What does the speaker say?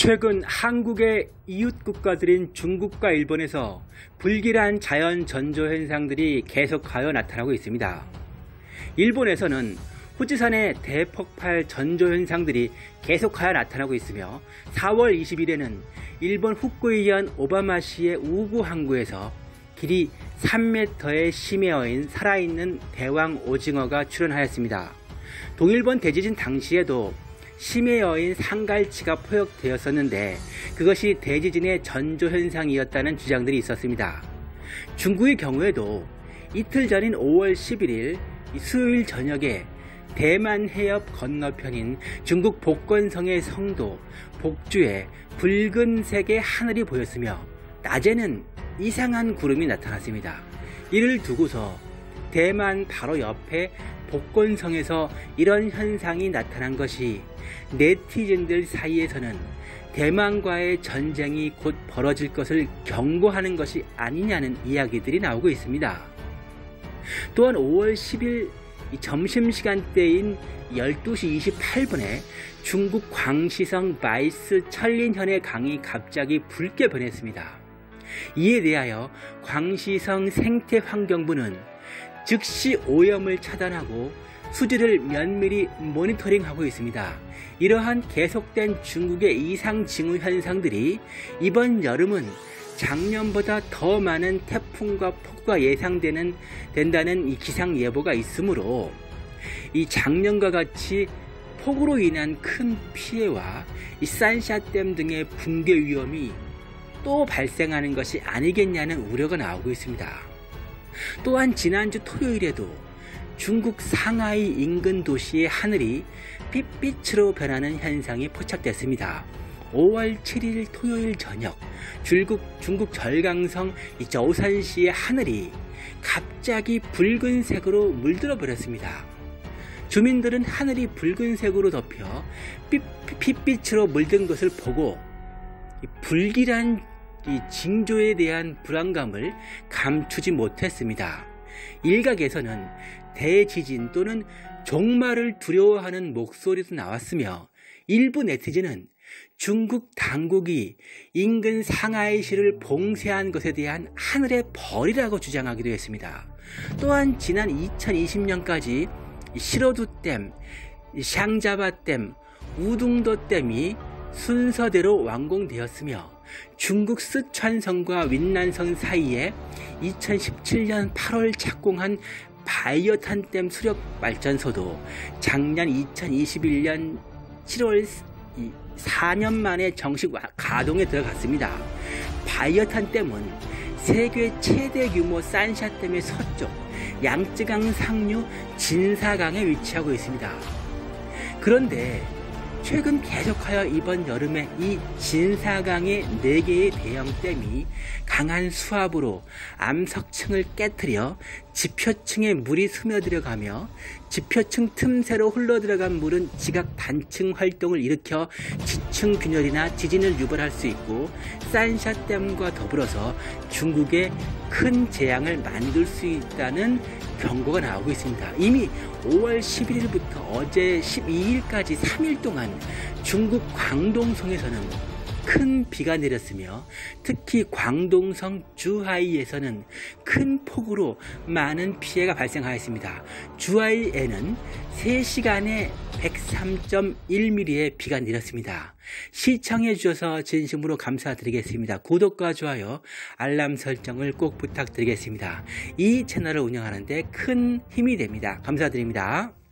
최근 한국의 이웃 국가들인 중국과 일본에서 불길한 자연 전조 현상들이 계속하여 나타나고 있습니다. 일본에서는 후지산의 대폭발 전조 현상들이 계속하여 나타나고 있으며 4월 20일에는 일본 후쿠이현 오바마시의 우구 항구에서 길이 3m의 심해어인 살아있는 대왕 오징어가 출현하였습니다. 동일본 대지진 당시에도 심해어인 상갈치가 포획되었었는데 그것이 대지진의 전조현상이었다는 주장들이 있었습니다. 중국의 경우에도 이틀 전인 5월 11일 수요일 저녁에 대만 해협 건너편인 중국 복건성의 성도 복주에 붉은색의 하늘이 보였으며 낮에는 이상한 구름이 나타났습니다. 이를 두고서 대만 바로 옆에 복건성에서 이런 현상이 나타난 것이 네티즌들 사이에서는 대만과의 전쟁이 곧 벌어질 것을 경고하는 것이 아니냐는 이야기들이 나오고 있습니다. 또한 5월 10일 점심시간대인 12시 28분에 중국 광시성 마이스 천린현의 강이 갑자기 붉게 변했습니다. 이에 대하여 광시성 생태환경부는 즉시 오염을 차단하고 수질을 면밀히 모니터링하고 있습니다. 이러한 계속된 중국의 이상 징후 현상들이 이번 여름은 작년보다 더 많은 태풍과 폭우가 예상된다는 이 기상 예보가 있으므로 이 작년과 같이 폭우로 인한 큰 피해와 이 산샤댐 등의 붕괴 위험이 또 발생하는 것이 아니겠냐는 우려가 나오고 있습니다. 또한 지난주 토요일에도 중국 상하이 인근 도시의 하늘이 빛빛으로 변하는 현상이 포착됐습니다. 5월 7일 토요일 저녁 중국 절강성 저우산시의 하늘이 갑자기 붉은색으로 물들어 버렸습니다. 주민들은 하늘이 붉은색으로 덮여 핏빛으로 물든 것을 보고 불길한 징조에 대한 불안감을 감추지 못했습니다. 일각에서는 대지진 또는 종말을 두려워하는 목소리도 나왔으며 일부 네티즌은 중국 당국이 인근 상하이시를 봉쇄한 것에 대한 하늘의 벌이라고 주장하기도 했습니다. 또한 지난 2020년까지 시로두댐, 샹자바댐, 우둥도댐이 순서대로 완공되었으며 중국 쓰촨성과 윈난성 사이에 2017년 8월 착공한 바이어탄댐 수력 발전소도 작년 2021년 7월 4년 만에 정식 가동에 들어갔습니다. 바이어탄댐은 세계 최대 규모 산샤댐의 서쪽 양쯔강 상류 진사강에 위치하고 있습니다. 그런데 최근 계속하여 이번 여름에 이 진사강의 4개의 대형 댐이 강한 수압으로 암석층을 깨트려 지표층에 물이 스며들어가며 지표층 틈새로 흘러들어간 물은 지각 반층 활동을 일으켜 지층 균열이나 지진을 유발할 수 있고 산샤댐과 더불어서 중국에 큰 재앙을 만들 수 있다는 경고가 나오고 있습니다. 이미 5월 11일부터 어제 12일까지 3일 동안 중국 광동성에서는 큰 비가 내렸으며 특히 광동성 주하이에서는 큰 폭우로 많은 피해가 발생하였습니다. 주하이에는 3시간에 103.1mm의 비가 내렸습니다. 시청해 주셔서 진심으로 감사드리겠습니다. 구독과 좋아요, 알람 설정을 꼭 부탁드리겠습니다. 이 채널을 운영하는 데 큰 힘이 됩니다. 감사드립니다.